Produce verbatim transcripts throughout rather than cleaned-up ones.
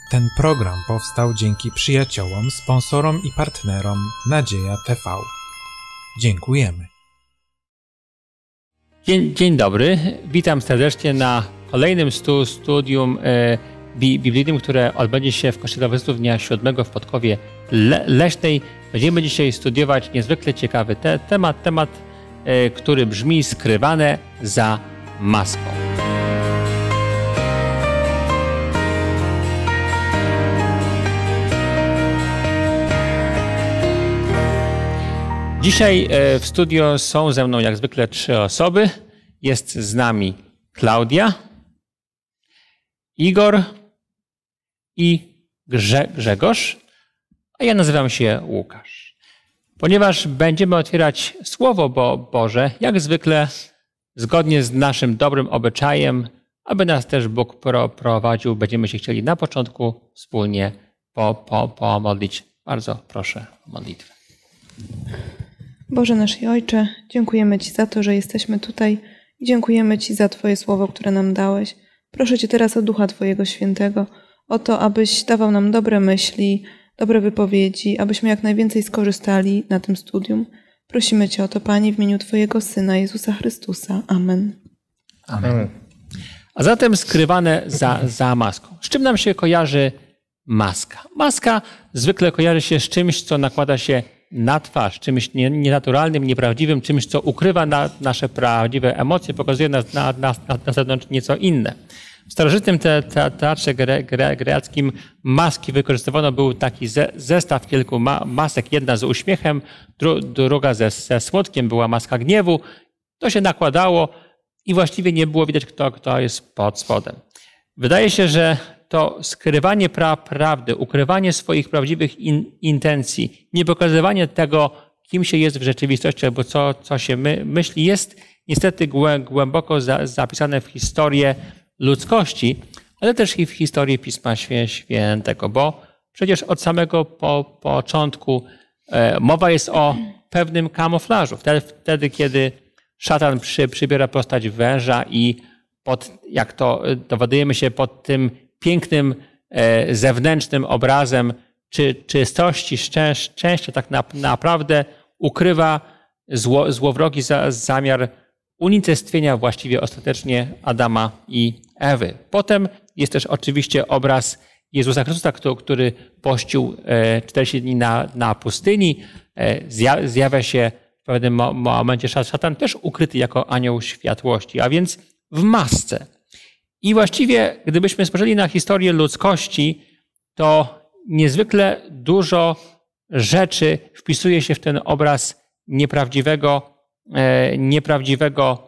Ten program powstał dzięki przyjaciołom, sponsorom i partnerom Nadzieja T V. Dziękujemy. Dzień, dzień dobry, witam serdecznie na kolejnym stu, studium e, biblijnym, które odbędzie się w Kościele Adwentystów dnia siódmego w Podkowie Le, Leśnej. Będziemy dzisiaj studiować niezwykle ciekawy te, temat, temat e, który brzmi skrywane za maską. Dzisiaj w studio są ze mną jak zwykle trzy osoby. Jest z nami Klaudia, Igor i Grze- Grzegorz, a ja nazywam się Łukasz. Ponieważ będziemy otwierać Słowo Bo- Boże, jak zwykle zgodnie z naszym dobrym obyczajem, aby nas też Bóg pro- prowadził, będziemy się chcieli na początku wspólnie po- po- pomodlić. Bardzo proszę o modlitwę. Boże nasz i Ojcze, dziękujemy Ci za to, że jesteśmy tutaj i dziękujemy Ci za Twoje słowo, które nam dałeś. Proszę Cię teraz o Ducha Twojego Świętego, o to, abyś dawał nam dobre myśli, dobre wypowiedzi, abyśmy jak najwięcej skorzystali na tym studium. Prosimy Cię o to, Panie, w imieniu Twojego Syna, Jezusa Chrystusa. Amen. Amen. A zatem skrywane za, za maską. Z czym nam się kojarzy maska? Maska zwykle kojarzy się z czymś, co nakłada się na twarz, czymś nienaturalnym, nieprawdziwym, czymś, co ukrywa na, nasze prawdziwe emocje, pokazuje nas na, na, na, na zewnątrz nieco inne. W starożytnym te, te, teatrze gre, gre, greckim maski wykorzystywano, był taki ze, zestaw kilku ma, masek, jedna z uśmiechem, dru, druga ze, ze smutkiem, była maska gniewu. To się nakładało i właściwie nie było widać, kto, kto jest pod spodem. Wydaje się, że to skrywanie pra prawdy, ukrywanie swoich prawdziwych in intencji, nie pokazywanie tego, kim się jest w rzeczywistości albo co, co się my myśli, jest niestety głę głęboko za zapisane w historię ludzkości, ale też i w historii Pisma Świętego, bo przecież od samego po początku e, mowa jest o pewnym kamuflażu. Wtedy, wtedy kiedy szatan przy, przybiera postać węża i pod, jak to dowiadujemy się, pod tym pięknym e, zewnętrznym obrazem czy czystości, szczę szczęścia tak na naprawdę ukrywa zło złowrogi za zamiar unicestwienia właściwie ostatecznie Adama i Ewy. Potem jest też oczywiście obraz Jezusa Chrystusa, który pościł e, czterdzieści dni na, na pustyni. E, zja zjawia się w pewnym mo momencie szatan też ukryty jako anioł światłości, a więc w masce. I właściwie, gdybyśmy spojrzeli na historię ludzkości, to niezwykle dużo rzeczy wpisuje się w ten obraz nieprawdziwego, e, nieprawdziwego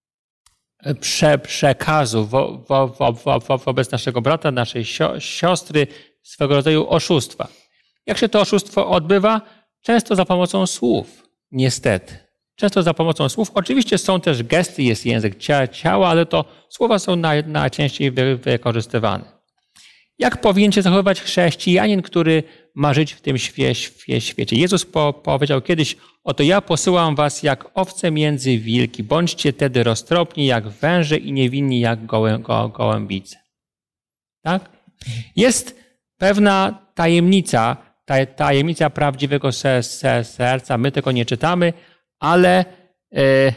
prze, przekazu wo, wo, wo, wo, wobec naszego brata, naszej sio, siostry, swego rodzaju oszustwa. Jak się to oszustwo odbywa? Często za pomocą słów, niestety. Często za pomocą słów. Oczywiście są też gesty, jest język ciała, ale to słowa są naj, najczęściej wy, wykorzystywane. Jak powinien się zachowywać chrześcijanin, który ma żyć w tym świe, świe, świecie? Jezus po, powiedział kiedyś: oto ja posyłam was jak owce między wilki. Bądźcie tedy roztropni jak węże i niewinni jak gołę, go, gołębice. Tak? Jest pewna tajemnica, taj, tajemnica prawdziwego se, se, serca. My tego nie czytamy, ale e,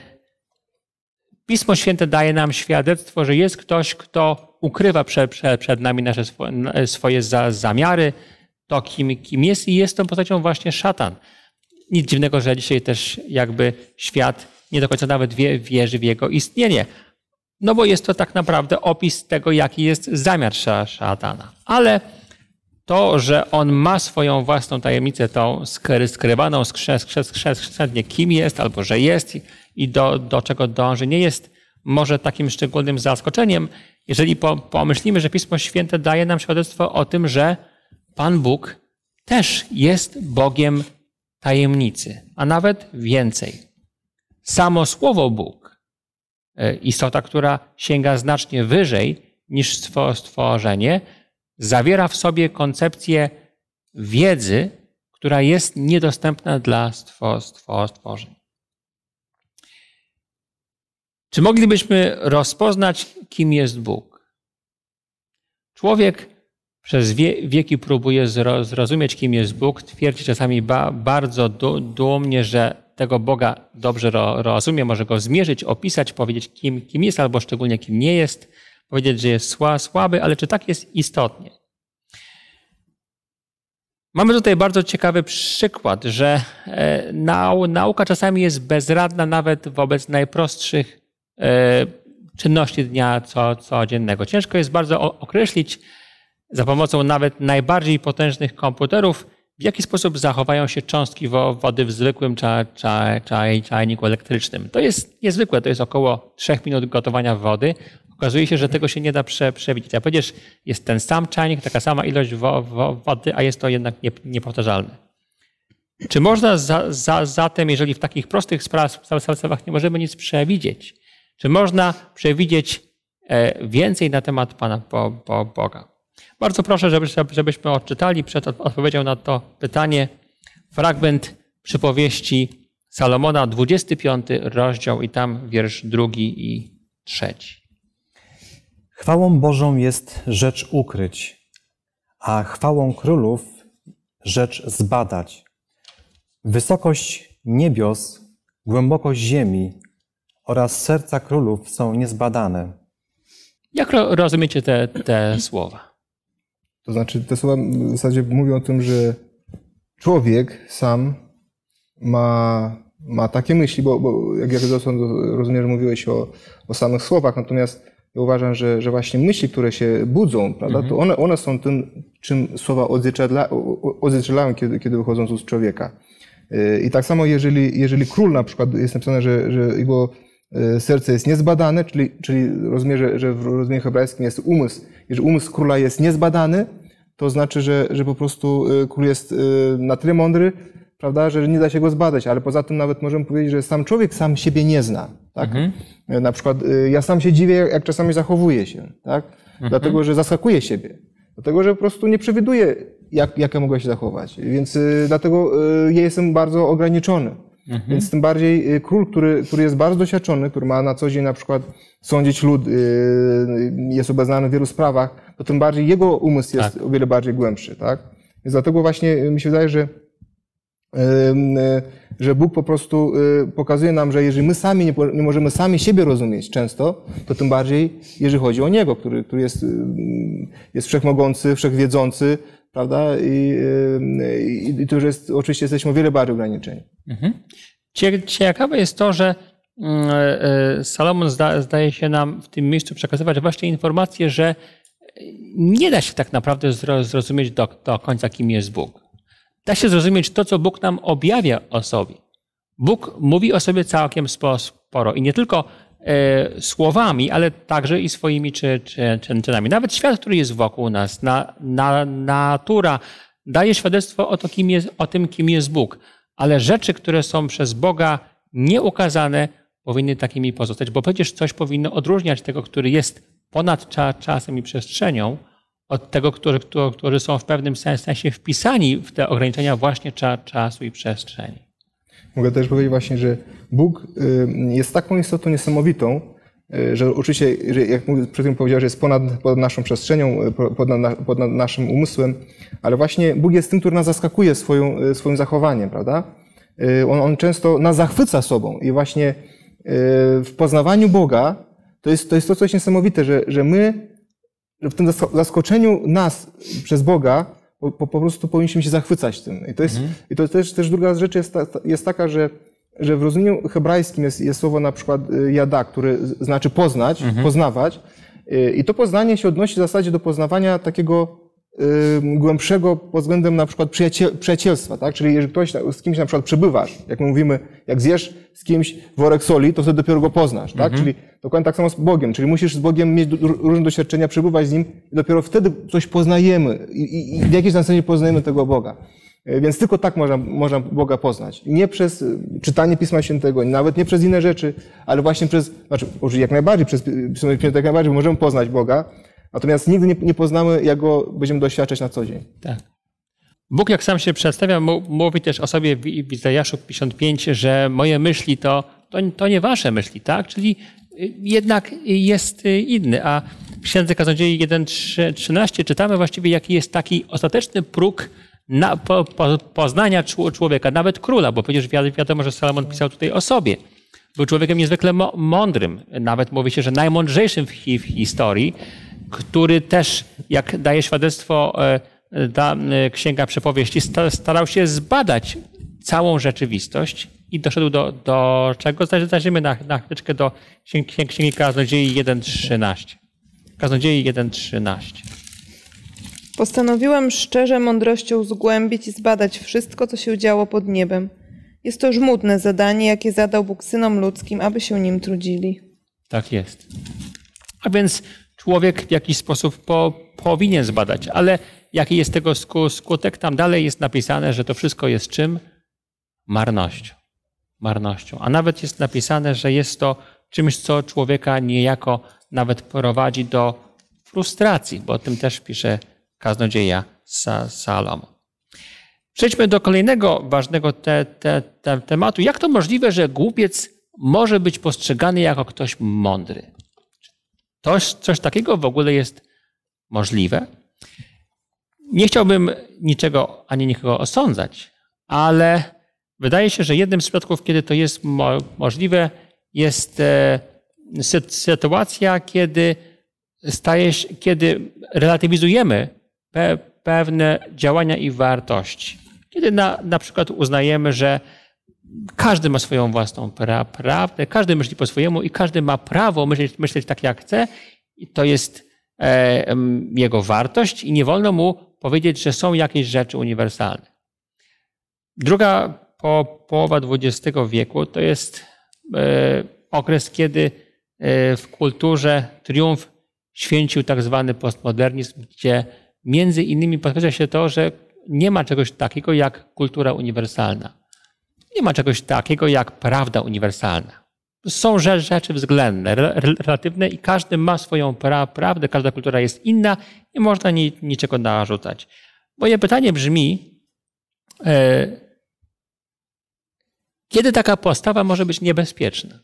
Pismo Święte daje nam świadectwo, że jest ktoś, kto ukrywa przed, przed, przed nami nasze swo, swoje za, zamiary, to kim, kim jest, i jest tą postacią właśnie szatan. Nic dziwnego, że dzisiaj też jakby świat nie do końca nawet wie, wierzy w jego istnienie. No bo jest to tak naprawdę opis tego, jaki jest zamiar szatana. Ale to, że on ma swoją własną tajemnicę, tą skrywaną skrzętnie, kim jest, albo że jest i do, do czego dąży, nie jest może takim szczególnym zaskoczeniem, jeżeli pomyślimy, że Pismo Święte daje nam świadectwo o tym, że Pan Bóg też jest Bogiem tajemnicy, a nawet więcej. Samo słowo Bóg, istota, która sięga znacznie wyżej niż stworzenie, zawiera w sobie koncepcję wiedzy, która jest niedostępna dla stworzeń. Czy moglibyśmy rozpoznać, kim jest Bóg? Człowiek przez wie, wieki próbuje zro, zrozumieć, kim jest Bóg, twierdzi czasami ba, bardzo du, dumnie, że tego Boga dobrze ro, rozumie, może go zmierzyć, opisać, powiedzieć, kim, kim jest, albo szczególnie kim nie jest, powiedzieć, że jest sła, słaby, ale czy tak jest istotnie? Mamy tutaj bardzo ciekawy przykład, że nau, nauka czasami jest bezradna nawet wobec najprostszych e, czynności dnia co, codziennego. Ciężko jest bardzo określić za pomocą nawet najbardziej potężnych komputerów, w jaki sposób zachowają się cząstki wody w zwykłym cza, cza, cza, czajniku elektrycznym. To jest niezwykłe, to jest około trzech minut gotowania wody. Okazuje się, że tego się nie da prze, przewidzieć. A przecież jest ten sam czajnik, taka sama ilość wo, wo, wody, a jest to jednak nie, niepowtarzalne. Czy można za, za, zatem, jeżeli w takich prostych sprawach nie możemy nic przewidzieć, czy można przewidzieć więcej na temat Pana Bo, Bo, Boga? Bardzo proszę, żeby, żebyśmy odczytali przed odpowiedzią na to pytanie fragment przypowieści Salomona, dwudziesty piąty rozdział i tam wiersz drugi i trzeci. Chwałą Bożą jest rzecz ukryć, a chwałą królów rzecz zbadać. Wysokość niebios, głębokość ziemi oraz serca królów są niezbadane. Jak rozumiecie te, te słowa? To znaczy, te słowa w zasadzie mówią o tym, że człowiek sam ma, ma takie myśli, bo, bo jak ja rozumiem, że mówiłeś o, o samych słowach, natomiast ja uważam, że, że właśnie myśli, które się budzą, prawda, mhm. to one, one są tym, czym słowa odzwierciedla, odzwierciedlają, kiedy, kiedy wychodzą z człowieka. I tak samo, jeżeli, jeżeli król na przykład, jest napisane, że, że jego serce jest niezbadane, czyli, czyli rozumiem, że, że w rozumieniu hebrajskim jest umysł. Jeżeli umysł króla jest niezbadany, to znaczy, że, że po prostu król jest na tyle mądry, prawda, że nie da się go zbadać, ale poza tym nawet możemy powiedzieć, że sam człowiek sam siebie nie zna. Tak? Mhm. Na przykład ja sam się dziwię, jak czasami zachowuję się, tak? Mhm. Dlatego, że zaskakuję siebie. Dlatego, że po prostu nie przewiduję, jak, jak ja mogę się zachować. Więc dlatego ja jestem bardzo ograniczony. Mhm. Więc tym bardziej król, który, który jest bardzo doświadczony, który ma na co dzień na przykład sądzić lud, jest obeznany w wielu sprawach, to tym bardziej jego umysł jest tak. o wiele bardziej głębszy. Tak? Więc dlatego właśnie mi się wydaje, że że Bóg po prostu pokazuje nam, że jeżeli my sami nie, nie możemy sami siebie rozumieć często, to tym bardziej, jeżeli chodzi o Niego, który, który jest, jest wszechmogący, wszechwiedzący, prawda? I, i, i to już jest, oczywiście jesteśmy o wiele bardziej ograniczeni. Mhm. Ciekawe jest to, że Salomon zda, zdaje się nam w tym miejscu przekazywać właśnie informację, że nie da się tak naprawdę zrozumieć do, do końca, kim jest Bóg. Da się zrozumieć to, co Bóg nam objawia o sobie. Bóg mówi o sobie całkiem sporo i nie tylko e, słowami, ale także i swoimi czy, czy, czy, czynami. Nawet świat, który jest wokół nas, na, na, natura daje świadectwo o, to, kim jest, o tym, kim jest Bóg. Ale rzeczy, które są przez Boga nieukazane, powinny takimi pozostać, bo przecież coś powinno odróżniać tego, który jest ponad cza, czasem i przestrzenią, od tego, którzy, którzy są w pewnym sensie wpisani w te ograniczenia właśnie cza, czasu i przestrzeni. Mogę też powiedzieć właśnie, że Bóg jest taką istotą niesamowitą, że oczywiście, że jak przed chwilą powiedział, że jest ponad, ponad naszą przestrzenią, ponad, ponad naszym umysłem, ale właśnie Bóg jest tym, który nas zaskakuje swoją, swoim zachowaniem, prawda? On, on często nas zachwyca sobą i właśnie w poznawaniu Boga to jest to, jest to coś niesamowite, że, że my że w tym zaskoczeniu nas przez Boga po, po prostu powinniśmy się zachwycać tym. I to jest, mhm. i to też, też druga rzecz jest, ta, jest taka, że, że w rozumieniu hebrajskim jest, jest słowo na przykład jada, które znaczy poznać, mhm. poznawać. I to poznanie się odnosi w zasadzie do poznawania takiego y, głębszego pod względem na przykład przyjaciel, przyjacielstwa, tak? Czyli jeżeli ktoś z kimś na przykład przebywasz, jak my mówimy, jak zjesz z kimś worek soli, to wtedy dopiero go poznasz, tak? Mhm. Czyli dokładnie tak samo z Bogiem, czyli musisz z Bogiem mieć różne doświadczenia, przebywać z Nim i dopiero wtedy coś poznajemy i, i, i w jakiejś zasadzie poznajemy tego Boga. Więc tylko tak można, można Boga poznać. Nie przez czytanie Pisma Świętego, nawet nie przez inne rzeczy, ale właśnie przez, znaczy jak najbardziej, przez Pismo Święte jak najbardziej możemy poznać Boga, natomiast nigdy nie, nie poznamy, jak Go będziemy doświadczać na co dzień. Tak. Bóg, jak sam się przedstawia, mówi też o sobie w Izajaszu pięćdziesiąt pięć, że moje myśli to, to, to nie wasze myśli, tak? Czyli jednak jest inny. A w Księdze Kaznodziei jeden trzynaście czytamy właściwie, jaki jest taki ostateczny próg na, po, po, poznania człowieka, nawet króla, bo przecież wiadomo, że Salomon pisał tutaj o sobie. Był człowiekiem niezwykle mądrym, nawet mówi się, że najmądrzejszym w, hi, w historii, który też, jak daje świadectwo ta Księga Przypowieści, starał się zbadać całą rzeczywistość i doszedł do, do czego? Zajrzymy na, na chwileczkę do Księgi, Księgi Kaznodziei jeden trzynaście. Kaznodziei jeden trzynaście. Postanowiłem szczerze mądrością zgłębić i zbadać wszystko, co się działo pod niebem. Jest to żmudne zadanie, jakie zadał Bóg synom ludzkim, aby się nim trudzili. Tak jest. A więc człowiek w jakiś sposób po, powinien zbadać, ale jaki jest tego skutek? Tam dalej jest napisane, że to wszystko jest czym? Marnością. Marnością. A nawet jest napisane, że jest to czymś, co człowieka niejako nawet prowadzi do frustracji, bo o tym też pisze Kaznodzieja Salomon. Przejdźmy do kolejnego ważnego te, te, te, tematu. Jak to możliwe, że głupiec może być postrzegany jako ktoś mądry? To, coś takiego w ogóle jest możliwe? Nie chciałbym niczego ani nikogo osądzać, ale wydaje się, że jednym z przypadków, kiedy to jest mo- możliwe, jest e, sytuacja, kiedy, staje się, kiedy relatywizujemy pe- pewne działania i wartości. Kiedy na, na przykład uznajemy, że każdy ma swoją własną pra- prawdę, każdy myśli po swojemu i każdy ma prawo myśleć, myśleć tak, jak chce. I to jest e, jego wartość i nie wolno mu powiedzieć, że są jakieś rzeczy uniwersalne. Druga po, połowa dwudziestego wieku to jest e, okres, kiedy e, w kulturze triumf święcił tak zwany postmodernizm, gdzie między innymi podkreśla się to, że nie ma czegoś takiego jak kultura uniwersalna. Nie ma czegoś takiego jak prawda uniwersalna. Są rzeczy względne, relatywne i każdy ma swoją pra- prawdę, każda kultura jest inna, nie można ni- niczego narzucać. Moje pytanie brzmi, e, kiedy taka postawa może być niebezpieczna?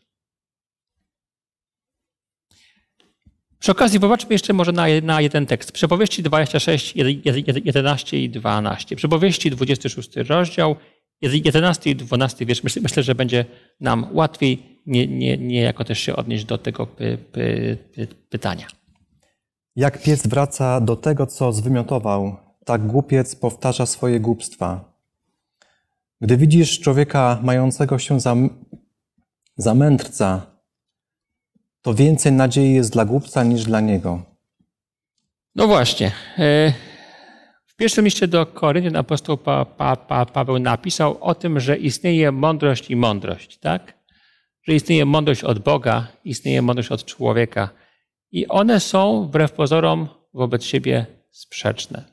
Przy okazji popatrzmy jeszcze może na, na jeden tekst. Przypowieści dwadzieścia sześć, jedenaście i dwanaście. Przypowieści dwudziesty szósty rozdział, jedenasty i dwunasty wiersz. Myślę, myślę, że będzie nam łatwiej nie, nie, nie jako też się odnieść do tego py, py, py, pytania. Jak pies wraca do tego, co zwymiotował, tak głupiec powtarza swoje głupstwa. Gdy widzisz człowieka mającego się za, za mędrca, to więcej nadziei jest dla głupca niż dla niego. No właśnie. W pierwszym liście do Koryntian apostoł pa, pa, pa, Paweł napisał o tym, że istnieje mądrość i mądrość, tak? Że istnieje mądrość od Boga, istnieje mądrość od człowieka. I one są wbrew pozorom wobec siebie sprzeczne.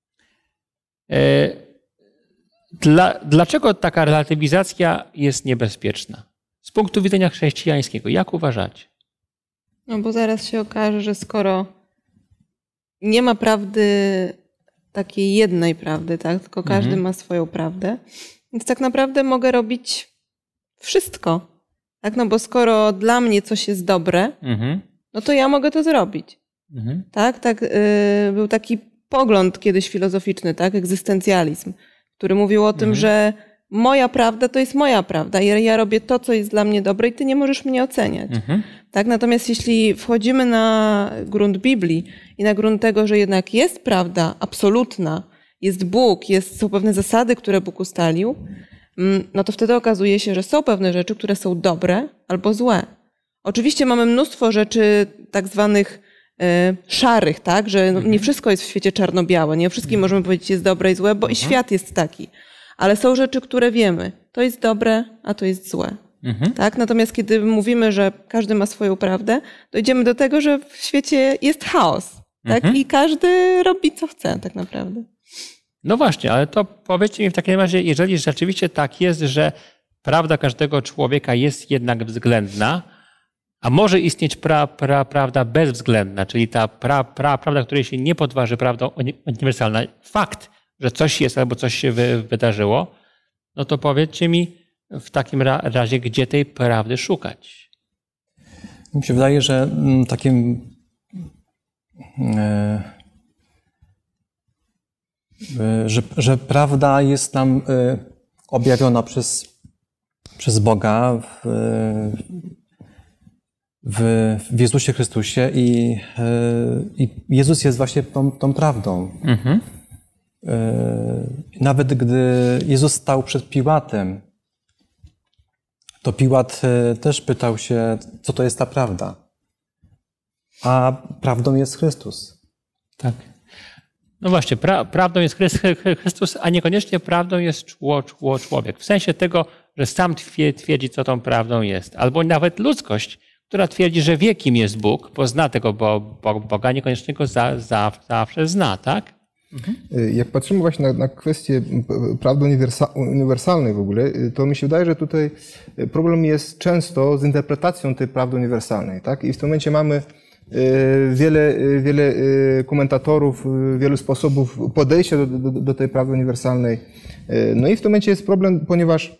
Dla, dlaczego taka relatywizacja jest niebezpieczna? Z punktu widzenia chrześcijańskiego, jak uważacie? No bo zaraz się okaże, że skoro nie ma prawdy, takiej jednej prawdy, tak? Tylko każdy mhm. ma swoją prawdę, więc tak naprawdę mogę robić wszystko. Tak? No bo skoro dla mnie coś jest dobre, mhm. no to ja mogę to zrobić. Mhm. Tak? Tak, yy, był taki pogląd kiedyś filozoficzny, tak? Egzystencjalizm, który mówił o tym, mhm. że moja prawda to jest moja prawda. Ja, ja robię to, co jest dla mnie dobre i ty nie możesz mnie oceniać. Mhm. Tak? Natomiast jeśli wchodzimy na grunt Biblii i na grunt tego, że jednak jest prawda absolutna, jest Bóg, jest, są pewne zasady, które Bóg ustalił, no to wtedy okazuje się, że są pewne rzeczy, które są dobre albo złe. Oczywiście mamy mnóstwo rzeczy tak zwanych y, szarych, tak? Że no, nie wszystko jest w świecie czarno-białe, nie o wszystkim mhm. możemy powiedzieć jest dobre i złe, bo mhm. i świat jest taki. Ale są rzeczy, które wiemy, to jest dobre, a to jest złe. Mhm. Tak? Natomiast kiedy mówimy, że każdy ma swoją prawdę, dojdziemy do tego, że w świecie jest chaos. Tak? Mhm. I każdy robi co chce tak naprawdę. No właśnie, ale to powiedzcie mi w takim razie, jeżeli rzeczywiście tak jest, że prawda każdego człowieka jest jednak względna, a może istnieć pra, pra, prawda bezwzględna, czyli ta pra, pra, prawda, której się nie podważy prawdą uniwersalna, fakt, że coś jest albo coś się wy, wydarzyło, no to powiedzcie mi w takim razie, gdzie tej prawdy szukać? Mi się wydaje, że takim że, że prawda jest nam objawiona przez, przez Boga w, w, w Jezusie Chrystusie i, i Jezus jest właśnie tą, tą prawdą. Mhm. Nawet gdy Jezus stał przed Piłatem, to Piłat też pytał się, co to jest ta prawda. A prawdą jest Chrystus. Tak. No właśnie, pra, prawdą jest Chrystus, a niekoniecznie prawdą jest czło, czło, człowiek. W sensie tego, że sam twierdzi, co tą prawdą jest. Albo nawet ludzkość, która twierdzi, że wie, kim jest Bóg, bo zna tego bo, bo, Boga, niekoniecznie go za, za, zawsze zna, tak? Mhm. Jak patrzymy właśnie na, na kwestię prawdy uniwersa, uniwersalnej w ogóle, to mi się wydaje, że tutaj problem jest często z interpretacją tej prawdy uniwersalnej, tak? I w tym momencie mamy wiele, wiele komentatorów, wielu sposobów podejścia do, do, do tej prawdy uniwersalnej. No i w tym momencie jest problem, ponieważ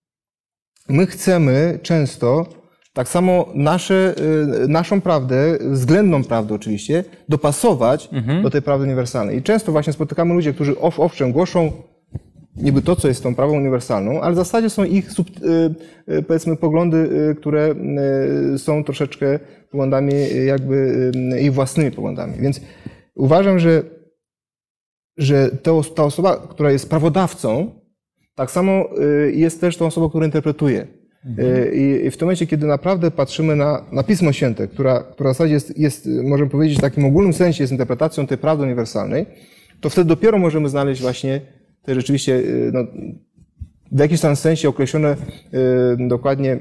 my chcemy często tak samo nasze, naszą prawdę, względną prawdę oczywiście, dopasować mhm. do tej prawdy uniwersalnej. I często właśnie spotykamy ludzi, którzy owszem głoszą niby to, co jest tą prawdą uniwersalną, ale w zasadzie są ich, powiedzmy, poglądy, które są troszeczkę poglądami jakby ich własnymi poglądami. Więc uważam, że, że ta osoba, która jest prawodawcą, tak samo jest też tą osobą, która interpretuje. Mhm. I w tym momencie, kiedy naprawdę patrzymy na, na Pismo Święte, która, która w zasadzie jest, jest, możemy powiedzieć, w takim ogólnym sensie jest interpretacją tej prawdy uniwersalnej, to wtedy dopiero możemy znaleźć właśnie te rzeczywiście no, w jakimś tam sensie określone y, dokładnie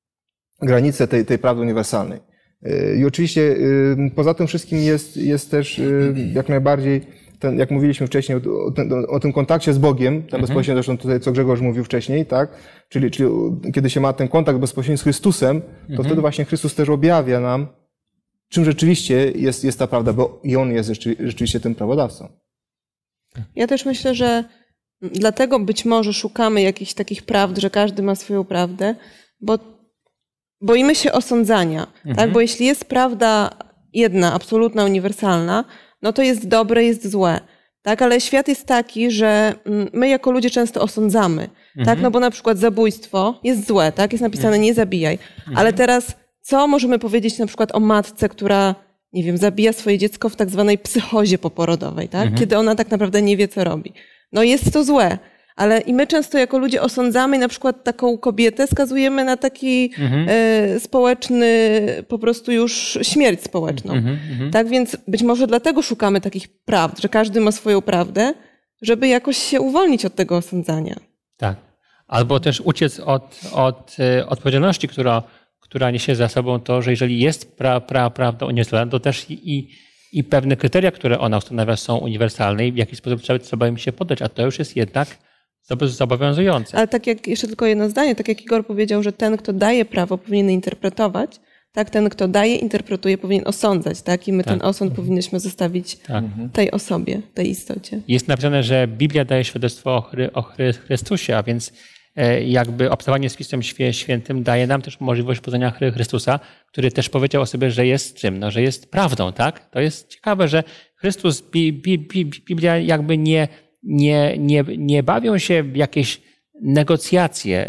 granice tej, tej prawdy uniwersalnej. Y, I oczywiście y, poza tym wszystkim jest, jest też y, jak najbardziej, ten, jak mówiliśmy wcześniej o, ten, o tym kontakcie z Bogiem, ten mhm. bezpośrednio zresztą tutaj, co Grzegorz mówił wcześniej, tak? Czyli, czyli kiedy się ma ten kontakt bezpośredni z Chrystusem, to mhm. wtedy właśnie Chrystus też objawia nam, czym rzeczywiście jest, jest ta prawda, bo i On jest rzeczywiście tym prawodawcą. Ja też myślę, że dlatego być może szukamy jakichś takich prawd, że każdy ma swoją prawdę, bo boimy się osądzania, mhm. tak? Bo jeśli jest prawda jedna, absolutna, uniwersalna, no to jest dobre, jest złe, tak? Ale świat jest taki, że my jako ludzie często osądzamy, mhm. tak? No bo na przykład zabójstwo jest złe, tak? Jest napisane mhm. nie zabijaj. Mhm. Ale teraz co możemy powiedzieć na przykład o matce, która, nie wiem, zabija swoje dziecko w tak zwanej psychozie poporodowej, tak? Mhm. Kiedy ona tak naprawdę nie wie, co robi. No jest to złe, ale i my często jako ludzie osądzamy i na przykład taką kobietę skazujemy na taki mhm. e, społeczny, po prostu już śmierć społeczną. Mhm, tak więc być może dlatego szukamy takich prawd, że każdy ma swoją prawdę, żeby jakoś się uwolnić od tego osądzania. Tak. Albo też uciec od, od odpowiedzialności, która, która niesie za sobą to, że jeżeli jest pra, pra, prawda uniwersalna, to też i, i pewne kryteria, które ona ustanawia, są uniwersalne i w jakiś sposób trzeba, trzeba im się poddać, a to już jest jednak zobowiązujące. Ale tak jak, jeszcze tylko jedno zdanie, tak jak Igor powiedział, że ten, kto daje prawo, powinien interpretować, tak, ten, kto daje, interpretuje, powinien osądzać, tak, i my tak. ten osąd powinniśmy zostawić tak. tej osobie, tej istocie. Jest napisane, że Biblia daje świadectwo o, Chry, o Chrystusie, a więc jakby obcowanie z Pismem Świętym daje nam też możliwość poznania Chrystusa, który też powiedział o sobie, że jest czym? No, że jest prawdą, tak? To jest ciekawe, że Chrystus, Bi, Bi, Bi, Biblia jakby nie, nie, nie, nie bawią się w jakieś negocjacje,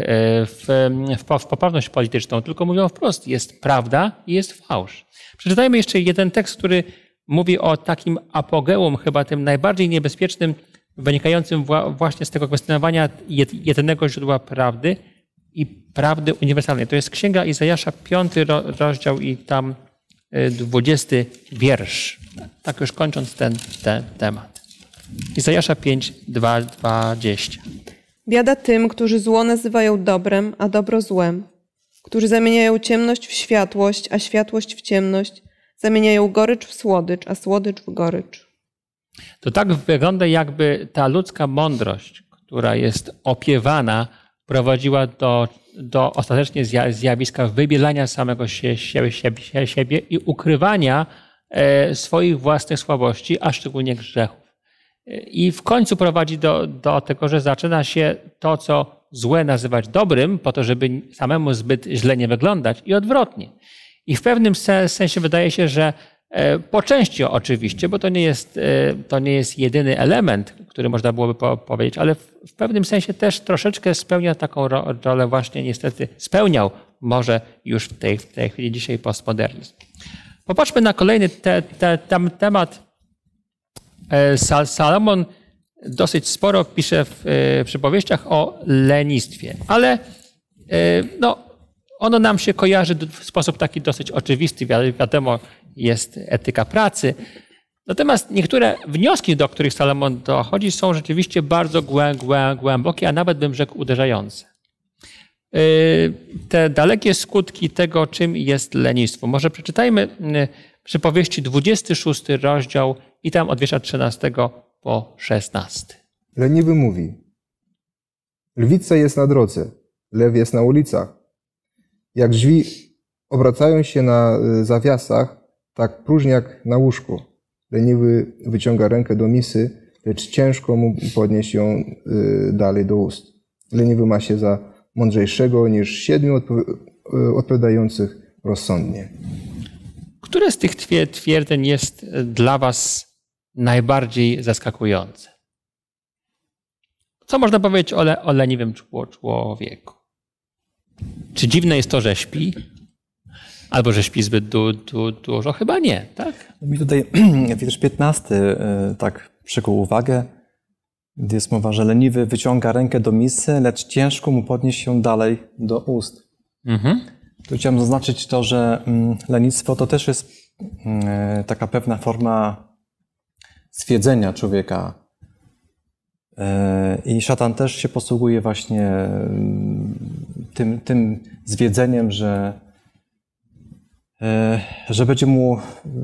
w, w, w poprawność polityczną, tylko mówią wprost, jest prawda i jest fałsz. Przeczytajmy jeszcze jeden tekst, który mówi o takim apogeum, chyba tym najbardziej niebezpiecznym, wynikającym właśnie z tego kwestionowania jedynego źródła prawdy i prawdy uniwersalnej. To jest Księga Izajasza, piąty rozdział i tam dwudziesty wiersz. Tak już kończąc ten, ten temat. Izajasza pięć, dwa, dwadzieścia. Biada tym, którzy zło nazywają dobrem, a dobro złem, którzy zamieniają ciemność w światłość, a światłość w ciemność, zamieniają gorycz w słodycz, a słodycz w gorycz. To tak wygląda, jakby ta ludzka mądrość, która jest opiewana, prowadziła do, do ostatecznie zjawiska wybielania samego się, siebie, siebie, siebie i ukrywania e, swoich własnych słabości, a szczególnie grzechów. I w końcu prowadzi do, do tego, że zaczyna się to, co złe nazywać dobrym, po to, żeby samemu zbyt źle nie wyglądać i odwrotnie. I w pewnym sensie wydaje się, że po części oczywiście, bo to nie jest, to nie jest jedyny element, który można byłoby po, powiedzieć, ale w, w pewnym sensie też troszeczkę spełnia taką rolę właśnie niestety, spełniał może już w tej, w tej chwili dzisiaj postmodernizm. Popatrzmy na kolejny te, te, te, temat. Salomon dosyć sporo pisze w przypowieściach o lenistwie, ale no, ono nam się kojarzy w sposób taki dosyć oczywisty. Wiadomo, jest etyka pracy. Natomiast niektóre wnioski, do których Salomon dochodzi, są rzeczywiście bardzo głę, głę, głębokie, a nawet bym rzekł uderzające. Te dalekie skutki tego, czym jest lenistwo. Może przeczytajmy przypowieści dwudziesty szósty rozdział i tam od wiersza trzynastego po szesnasty. Leniwy mówi: lwica jest na drodze, lew jest na ulicach. Jak drzwi obracają się na zawiasach, tak próżniak na łóżku. Leniwy wyciąga rękę do misy, lecz ciężko mu podnieść ją dalej do ust. Leniwy ma się za mądrzejszego niż siedmiu odpowiadających rozsądnie. Które z tych twierdzeń jest dla was najbardziej zaskakujące? Co można powiedzieć o, le, o leniwym człowieku? Czy dziwne jest to, że śpi? Albo że śpi zbyt du, du, dużo? Chyba nie, tak? Mi tutaj wiersz piętnasty tak przykuł uwagę, gdy jest mowa, że leniwy wyciąga rękę do misy, lecz ciężko mu podnieść się dalej do ust. Mhm. Tu chciałem zaznaczyć to, że lenistwo to też jest taka pewna forma zwiedzenia człowieka. I szatan też się posługuje właśnie tym, tym zwiedzeniem, że, że będzie mu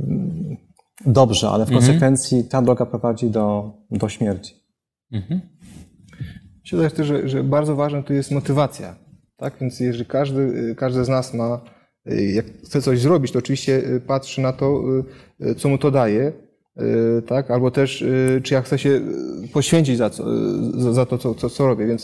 dobrze, ale w mhm. konsekwencji ta droga prowadzi do, do śmierci. Mhm. Myślę też, że, że bardzo ważna tu jest motywacja. Tak? Więc jeżeli każdy, każdy z nas ma, jak chce coś zrobić, to oczywiście patrzy na to, co mu to daje, tak? Albo też, czy ja chcę się poświęcić za, co, za to, co, co, co robię. Więc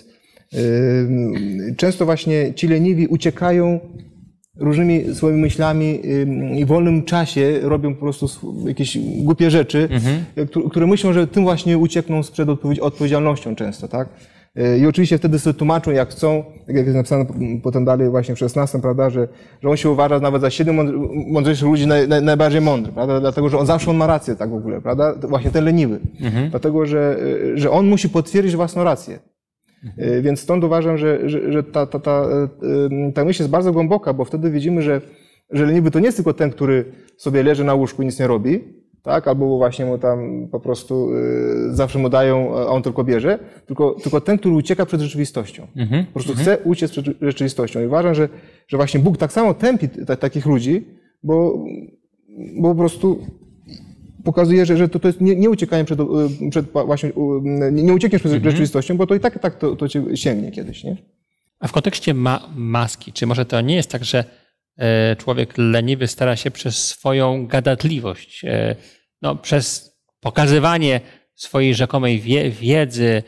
często właśnie ci leniwi uciekają różnymi swoimi myślami i w wolnym czasie robią po prostu jakieś głupie rzeczy, mhm. które myślą, że tym właśnie uciekną przed odpowiedzialnością często, tak? I oczywiście wtedy sobie tłumaczą, jak chcą, tak jak jest napisane potem dalej właśnie w szesnastym, prawda, że, że on się uważa nawet za siedmiu mądrzejszych ludzi naj, naj, najbardziej mądry, prawda, dlatego, że on zawsze on ma rację, tak w ogóle, prawda, właśnie ten leniwy, mhm. dlatego, że, że on musi potwierdzić własną rację. Mhm. Więc stąd uważam, że, że, że ta, ta, ta, ta myśl jest bardzo głęboka, bo wtedy widzimy, że, że leniwy to nie jest tylko ten, który sobie leży na łóżku i nic nie robi, tak? Albo właśnie mu tam po prostu y, zawsze mu dają, a on tylko bierze, tylko, tylko ten, który ucieka przed rzeczywistością. Mm-hmm. Po prostu mm-hmm. chce uciec przed rzeczywistością. I uważam, że, że właśnie Bóg tak samo tępi t- takich ludzi, bo, bo po prostu pokazuje, że, że to, to jest nie, nie uciekanie przed, przed właśnie, nie, nie uciekniesz przed mm-hmm. rzeczywistością, bo to i tak, tak to, to cię sięgnie kiedyś, nie? A w kontekście ma- maski, czy może to nie jest tak, że człowiek leniwy stara się przez swoją gadatliwość, no, przez pokazywanie swojej rzekomej wie, wiedzy,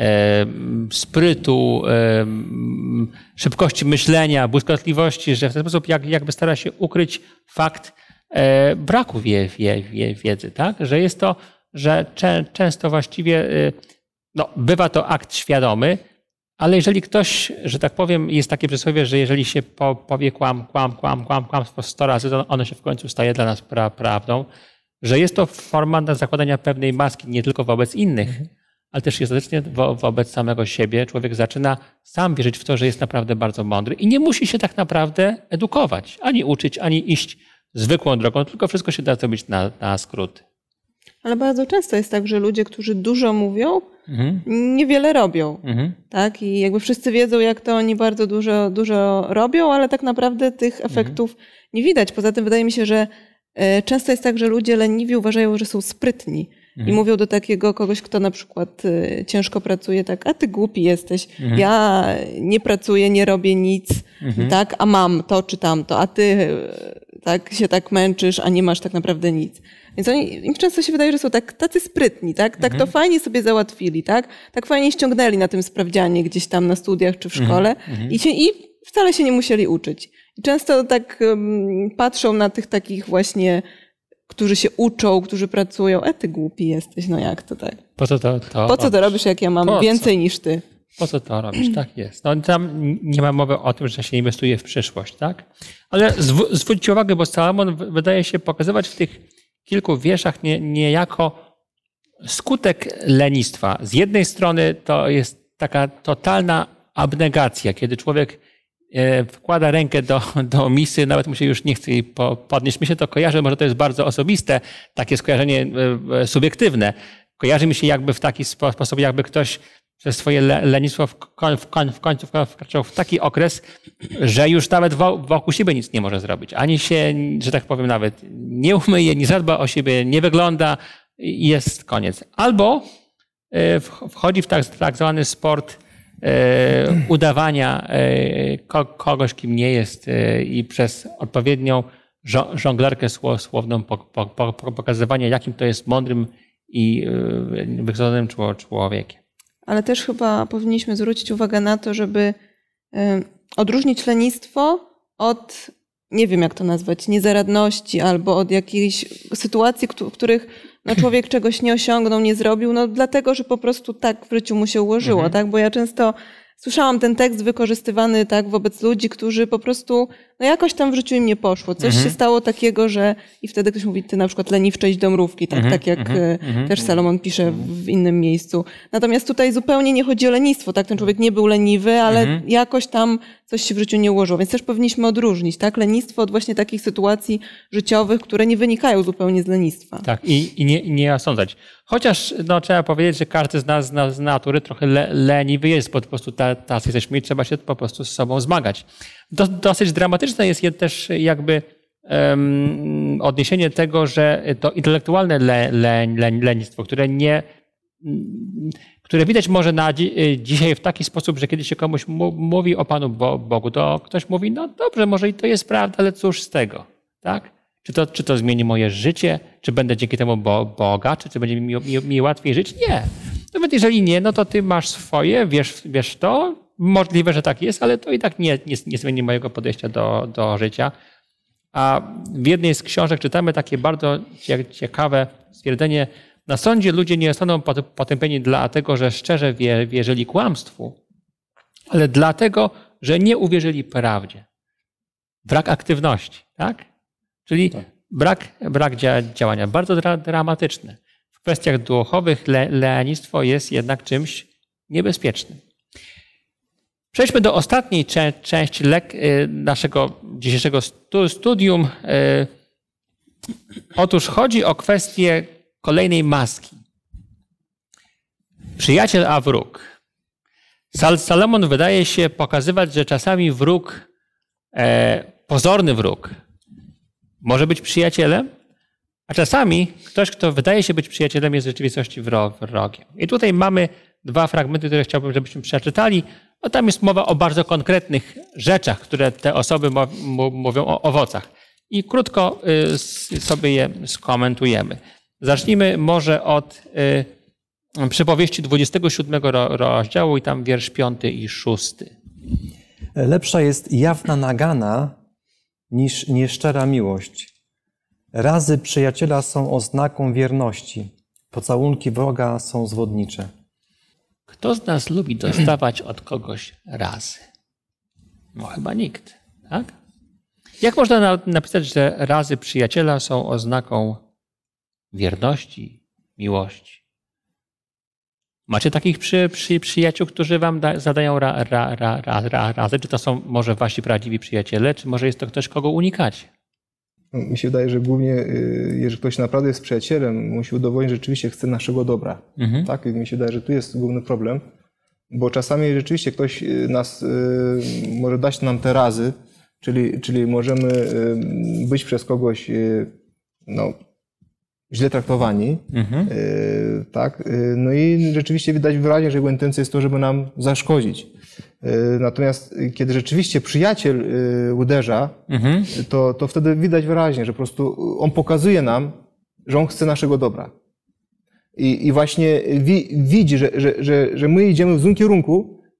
sprytu, szybkości myślenia, błyskotliwości, że w ten sposób jak, jakby stara się ukryć fakt braku wie, wie, wie, wiedzy, tak? Że jest to, że czę, często właściwie no, bywa to akt świadomy, ale jeżeli ktoś, że tak powiem, jest takie przysłowie, że jeżeli się po, powie kłam, kłam, kłam, kłam, kłamstwo sto razy, to ono się w końcu staje dla nas pra, prawdą, że jest to forma zakładania pewnej maski nie tylko wobec innych, mhm. ale też jest ostatecznie wo, wobec samego siebie. Człowiek zaczyna sam wierzyć w to, że jest naprawdę bardzo mądry i nie musi się tak naprawdę edukować, ani uczyć, ani iść zwykłą drogą, tylko wszystko się da zrobić na, na skróty. Ale bardzo często jest tak, że ludzie, którzy dużo mówią, mhm. niewiele robią. Mhm. Tak? I jakby wszyscy wiedzą, jak to oni bardzo dużo, dużo robią, ale tak naprawdę tych efektów mhm. nie widać. Poza tym wydaje mi się, że często jest tak, że ludzie leniwi uważają, że są sprytni. Mhm. I mówią do takiego kogoś, kto na przykład ciężko pracuje, tak, a ty głupi jesteś, mhm. ja nie pracuję, nie robię nic, mhm. tak, a mam to czy tamto, a ty tak się tak męczysz, a nie masz tak naprawdę nic. Więc oni, im często się wydaje, że są tak, tacy sprytni, tak? Tak mhm. to fajnie sobie załatwili, tak? Tak fajnie ściągnęli na tym sprawdzianie gdzieś tam na studiach czy w szkole mhm. i, się, i wcale się nie musieli uczyć. I często tak um, patrzą na tych takich właśnie, którzy się uczą, którzy pracują. E, ty głupi jesteś, no jak to tak? Po co to, to Po co to robisz, jak ja mam Po więcej co? niż ty? Po co to robisz? Tak jest. No, tam nie ma mowy o tym, że się inwestuje w przyszłość, tak? Ale zw- zwróćcie uwagę, bo Salomon wydaje się pokazywać w tych kilku wierszach nie, niejako skutek lenistwa. Z jednej strony to jest taka totalna abnegacja, kiedy człowiek wkłada rękę do, do misy, nawet mu się już nie chce jej podnieść. Mi się to kojarzy, może to jest bardzo osobiste, takie skojarzenie subiektywne. Kojarzy mi się jakby w taki sposób, jakby ktoś przez swoje lenistwo w, koń, w, koń, w końcu wkraczał w taki okres, że już nawet wokół siebie nic nie może zrobić. Ani się, że tak powiem, nawet nie umyje, nie zadba o siebie, nie wygląda i jest koniec. Albo wchodzi w tak, tak zwany sport udawania kogoś, kim nie jest i przez odpowiednią żonglerkę słowną pokazywania, jakim to jest mądrym i wykształconym człowiekiem. Ale też chyba powinniśmy zwrócić uwagę na to, żeby odróżnić lenistwo od, nie wiem jak to nazwać, niezaradności albo od jakichś sytuacji, w których no człowiek czegoś nie osiągnął, nie zrobił, no dlatego, że po prostu tak w życiu mu się ułożyło, mhm. tak? Bo ja często słyszałam ten tekst wykorzystywany tak wobec ludzi, którzy po prostu, no jakoś tam w życiu im nie poszło. Coś mhm. się stało takiego, że i wtedy ktoś mówi, ty na przykład leniwcześć dom mrówki, tak, mhm. tak jak mhm. też Salomon pisze w innym miejscu. Natomiast tutaj zupełnie nie chodzi o lenistwo, tak? Ten człowiek nie był leniwy, ale mhm. jakoś tam coś się w życiu nie ułożyło. Więc też powinniśmy odróżnić, tak? Lenistwo od właśnie takich sytuacji życiowych, które nie wynikają zupełnie z lenistwa. Tak, i, i, nie, i nie osądzać. Chociaż no, trzeba powiedzieć, że każdy z nas z, z natury trochę le, leniwy jest, bo po prostu tacy jesteśmy i trzeba się po prostu z sobą zmagać. Do, dosyć dramatyczne jest też jakby um, odniesienie tego, że to intelektualne le, le, le, lenistwo, które nie, które widać może na dzi, dzisiaj w taki sposób, że kiedy się komuś mu, mówi o Panu Bogu, to ktoś mówi, no dobrze, może i to jest prawda, ale cóż z tego, tak? Czy to, czy to zmieni moje życie? Czy będę dzięki temu bo, bogatszy? Czy będzie mi, mi, mi łatwiej żyć? Nie. Nawet jeżeli nie, no to ty masz swoje, wiesz, wiesz to. Możliwe, że tak jest, ale to i tak nie, nie, nie zmieni mojego podejścia do, do życia. A w jednej z książek czytamy takie bardzo ciekawe stwierdzenie. Na sądzie ludzie nie zostaną potępieni dlatego, że szczerze wie, wierzyli kłamstwu, ale dlatego, że nie uwierzyli prawdzie. Brak aktywności, tak? Czyli tak. brak, brak działania. Bardzo dra, dramatyczne. W kwestiach duchowych le, lenistwo jest jednak czymś niebezpiecznym. Przejdźmy do ostatniej cze, części lek, naszego dzisiejszego studium. Otóż chodzi o kwestię kolejnej maski. Przyjaciel a wróg. Sal, Salomon wydaje się pokazywać, że czasami wróg, e, pozorny wróg, może być przyjacielem, a czasami ktoś, kto wydaje się być przyjacielem, jest w rzeczywistości wrogiem. I tutaj mamy dwa fragmenty, które chciałbym, żebyśmy przeczytali. No tam jest mowa o bardzo konkretnych rzeczach, które te osoby mówią o owocach. I krótko sobie je skomentujemy. Zacznijmy może od przypowieści dwudziestego siódmego rozdziału i tam wiersz piąty i szósty. Lepsza jest jawna nagana niż nieszczera miłość. Razy przyjaciela są oznaką wierności. Pocałunki wroga są zwodnicze. Kto z nas lubi dostawać od kogoś razy? No chyba nikt, tak? Jak można napisać, że razy przyjaciela są oznaką wierności, miłości? Macie takich przy, przy, przyjaciół, którzy wam da, zadają ra, ra, ra, ra, ra, razy? Czy to są może wasi prawdziwi przyjaciele, czy może jest to ktoś, kogo unikacie? Mi się wydaje, że głównie, jeżeli ktoś naprawdę jest przyjacielem, musi udowodnić, że rzeczywiście chce naszego dobra. Mhm. Tak? I mi się wydaje, że tu jest główny problem, bo czasami rzeczywiście ktoś nas może dać nam te razy, czyli, czyli możemy być przez kogoś no, źle traktowani, mhm. tak? No i rzeczywiście widać wyraźnie, że jego intencja jest to, żeby nam zaszkodzić. Natomiast kiedy rzeczywiście przyjaciel uderza, mhm. to, to wtedy widać wyraźnie, że po prostu on pokazuje nam, że on chce naszego dobra. I, i właśnie wi, widzi, że, że, że, że my idziemy w złym kierunku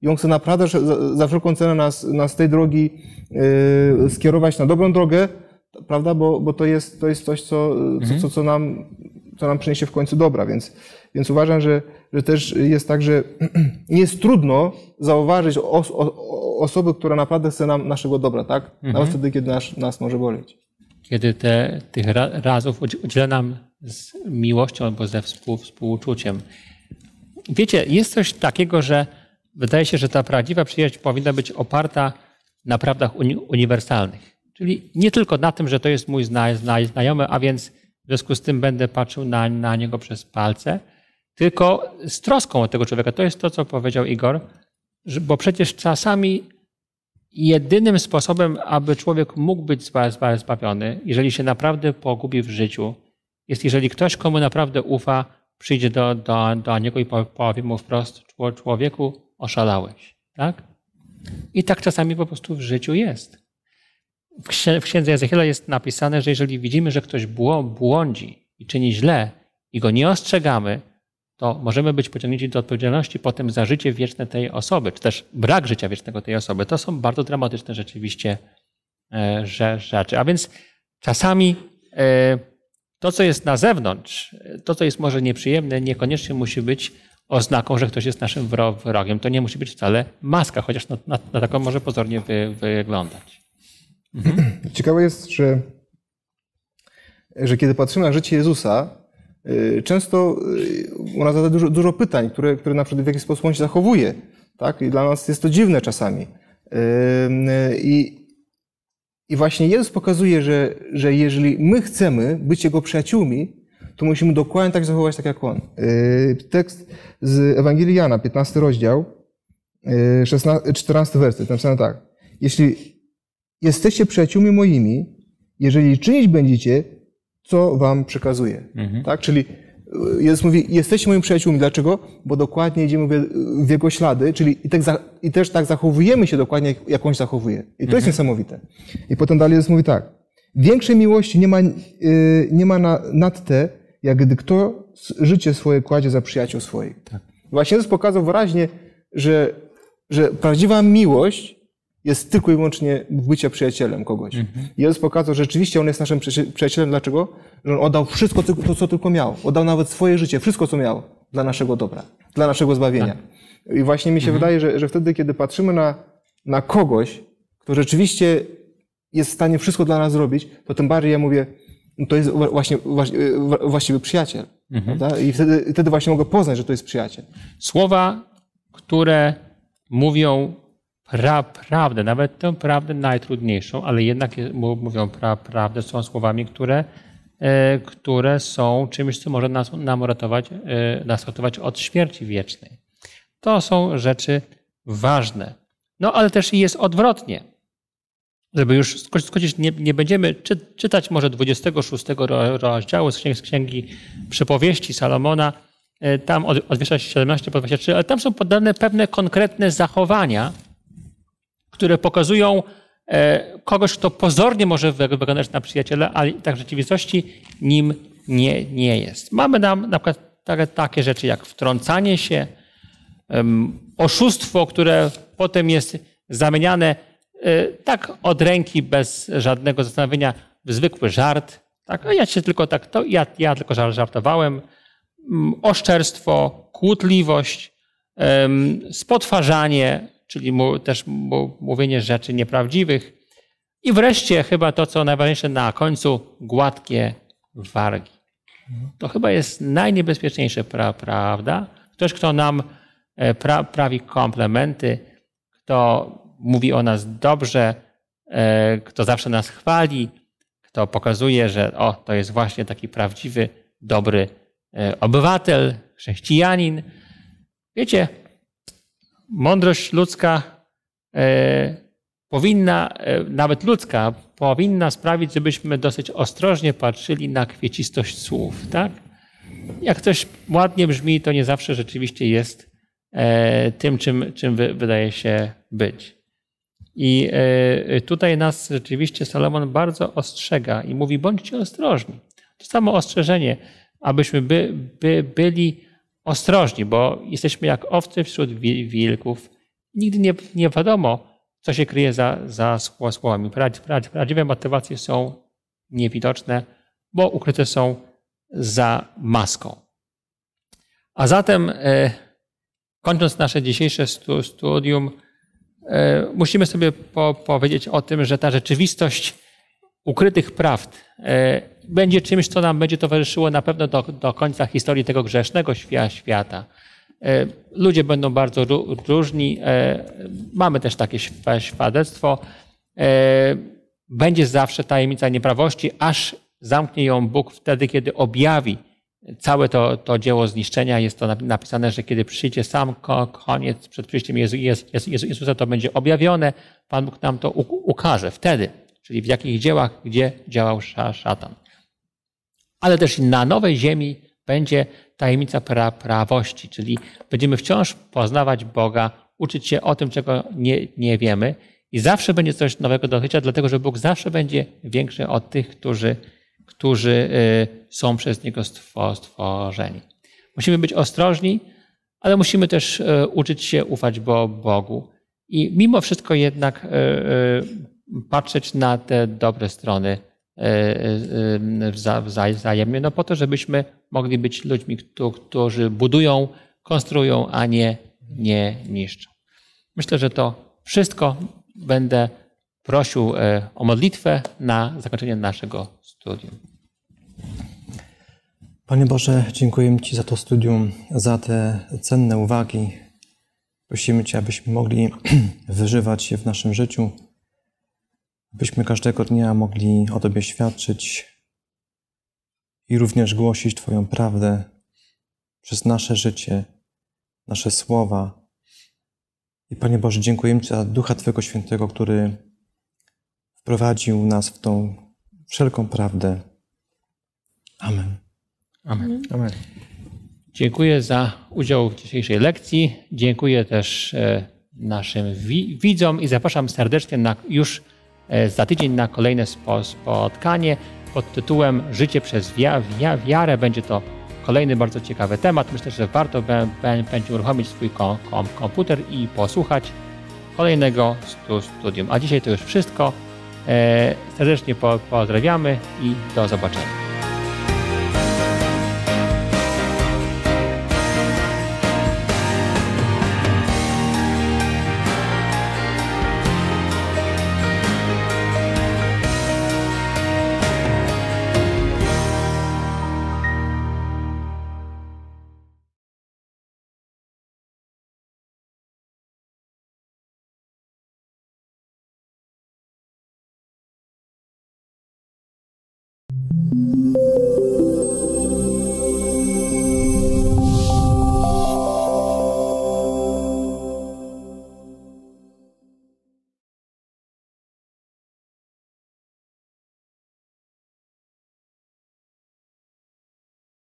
i On chce naprawdę za, za wszelką cenę nas, nas z tej drogi yy, skierować na dobrą drogę, prawda? Bo, bo to, jest, to jest coś, co, co, co, co, nam, co nam przyniesie w końcu dobra. Więc, więc uważam, że, że też jest tak, że nie jest trudno zauważyć os, o, osoby, która naprawdę chce nam naszego dobra, tak? Mhm. Nawet wtedy, kiedy nas, nas może boleć. Kiedy te, tych razów udziela nam z miłością albo ze współ, współczuciem. Wiecie, jest coś takiego, że wydaje się, że ta prawdziwa przyjaźń powinna być oparta na prawdach uni uniwersalnych. Czyli nie tylko na tym, że to jest mój zna zna znajomy, a więc w związku z tym będę patrzył na, na niego przez palce, tylko z troską o tego człowieka. To jest to, co powiedział Igor, że, bo przecież czasami jedynym sposobem, aby człowiek mógł być zbawiony, jeżeli się naprawdę pogubi w życiu, jest jeżeli ktoś, komu naprawdę ufa, przyjdzie do, do, do niego i powie mu wprost: człowieku, oszalałeś. Tak? I tak czasami po prostu w życiu jest. W księdze Ezechiela jest napisane, że jeżeli widzimy, że ktoś błądzi i czyni źle i go nie ostrzegamy, to możemy być pociągnięci do odpowiedzialności potem za życie wieczne tej osoby, czy też brak życia wiecznego tej osoby. To są bardzo dramatyczne rzeczywiście rzeczy. A więc czasami to, co jest na zewnątrz, to, co jest może nieprzyjemne, niekoniecznie musi być oznaką, że ktoś jest naszym wrogiem. To nie musi być wcale maska, chociaż na, na, na taką może pozornie wy, wyglądać. Mhm. Ciekawe jest, że, że kiedy patrzymy na życie Jezusa, często ona zada dużo, dużo pytań, które, które na przykład w jakiś sposób on się zachowuje. Tak? I dla nas jest to dziwne czasami. I, i właśnie Jezus pokazuje, że, że jeżeli my chcemy być Jego przyjaciółmi, to musimy dokładnie tak zachować, tak jak On. Tekst z Ewangelii Jana, piętnasty rozdział, czternasty werset, napisane tak. Jeśli jesteście przyjaciółmi moimi, jeżeli czynić będziecie, co wam przekazuję. Mhm. Tak? Czyli Jezus mówi, jesteście moimi przyjaciółmi. Dlaczego? Bo dokładnie idziemy w Jego ślady, czyli i, tak za, i też tak zachowujemy się dokładnie, jak On się zachowuje. I to mhm. jest niesamowite. I potem dalej Jezus mówi tak. Większej miłości nie ma, yy, nie ma na, nad te, jak gdy kto życie swoje kładzie za przyjaciół swoich. Tak. Właśnie Jezus pokazał wyraźnie, że, że prawdziwa miłość jest tylko i wyłącznie bycia przyjacielem kogoś. Mhm. Jezus pokazał, że rzeczywiście On jest naszym przyjacielem. Dlaczego? Że On oddał wszystko, to, co tylko miał. Oddał nawet swoje życie, wszystko, co miał dla naszego dobra, dla naszego zbawienia. Tak. I właśnie mi się mhm. wydaje, że, że wtedy, kiedy patrzymy na, na kogoś, kto rzeczywiście jest w stanie wszystko dla nas zrobić, to tym bardziej ja mówię, no to jest właśnie, właśnie właściwy przyjaciel. Mhm. I wtedy, wtedy właśnie mogę poznać, że to jest przyjaciel. Słowa, które mówią Pra, prawdę, nawet tę prawdę najtrudniejszą, ale jednak mówią pra, prawdę, są słowami, które, e, które są czymś, co może nas, nam ratować, e, nas ratować od śmierci wiecznej. To są rzeczy ważne. No ale też i jest odwrotnie. Żeby już skończyć, nie, nie będziemy czy, czytać może dwudziestego szóstego rozdziału z księgi, z księgi Przypowieści Salomona, e, tam od, od wiersza siedemnastego po dwudziesty trzeci, ale tam są podane pewne konkretne zachowania, które pokazują kogoś, kto pozornie może wyglądać na przyjaciela, ale tak w rzeczywistości nim nie, nie jest. Mamy nam na przykład takie, takie rzeczy jak wtrącanie się, oszustwo, które potem jest zamieniane tak od ręki, bez żadnego zastanowienia, w zwykły żart. Tak, ja się tylko tak, to ja, ja tylko żartowałem. Oszczerstwo, kłótliwość, spotwarzanie, czyli też mówienie rzeczy nieprawdziwych. I wreszcie chyba to, co najważniejsze na końcu, gładkie wargi. To chyba jest najniebezpieczniejsze, pra, prawda? Ktoś, kto nam pra, prawi komplementy, kto mówi o nas dobrze, kto zawsze nas chwali, kto pokazuje, że o, to jest właśnie taki prawdziwy, dobry obywatel, chrześcijanin. Wiecie, mądrość ludzka e, powinna, e, nawet ludzka, powinna sprawić, żebyśmy dosyć ostrożnie patrzyli na kwiecistość słów. Tak? Jak coś ładnie brzmi, to nie zawsze rzeczywiście jest e, tym, czym, czym wy, wydaje się być. I e, tutaj nas rzeczywiście Salomon bardzo ostrzega i mówi, bądźcie ostrożni. To samo ostrzeżenie, abyśmy by, by byli ostrożni, bo jesteśmy jak owce wśród wilków nigdy nie, nie wiadomo, co się kryje za, za słowami. Prawdziwe motywacje są niewidoczne, bo ukryte są za maską. A zatem, kończąc nasze dzisiejsze studium, musimy sobie po, powiedzieć o tym, że ta rzeczywistość ukrytych prawd będzie czymś, co nam będzie towarzyszyło na pewno do, do końca historii tego grzesznego świata. Ludzie będą bardzo różni. Mamy też takie świadectwo. Będzie zawsze tajemnica nieprawości, aż zamknie ją Bóg wtedy, kiedy objawi całe to, to dzieło zniszczenia. Jest to napisane, że kiedy przyjdzie sam koniec przed przyjściem Jezu, Jezu, Jezu, Jezusa, to będzie objawione. Pan Bóg nam to ukaże wtedy, czyli w jakich dziełach, gdzie działał szatan. Ale też na nowej ziemi będzie tajemnica pra, prawości, czyli będziemy wciąż poznawać Boga, uczyć się o tym, czego nie, nie wiemy i zawsze będzie coś nowego do odkrycia, dlatego że Bóg zawsze będzie większy od tych, którzy, którzy są przez Niego stworzeni. Musimy być ostrożni, ale musimy też uczyć się ufać Bogu i mimo wszystko jednak patrzeć na te dobre strony wzajemnie, no po to, żebyśmy mogli być ludźmi, którzy budują, konstruują, a nie, nie niszczą. Myślę, że to wszystko. Będę prosił o modlitwę na zakończenie naszego studium. Panie Boże, dziękujemy Ci za to studium, za te cenne uwagi. Prosimy Cię, abyśmy mogli wyżywać je w naszym życiu, abyśmy każdego dnia mogli o Tobie świadczyć i również głosić Twoją prawdę przez nasze życie, nasze słowa. I Panie Boże, dziękujemy Ci za Ducha Twojego Świętego, który wprowadził nas w tą wszelką prawdę. Amen. Amen. Amen. Dziękuję za udział w dzisiejszej lekcji. Dziękuję też naszym widzom i zapraszam serdecznie na już za tydzień na kolejne spotkanie pod tytułem Życie przez wiarę. Będzie to kolejny bardzo ciekawy temat. Myślę, że warto będzie uruchomić swój komputer i posłuchać kolejnego studium. A dzisiaj to już wszystko. Serdecznie pozdrawiamy i do zobaczenia.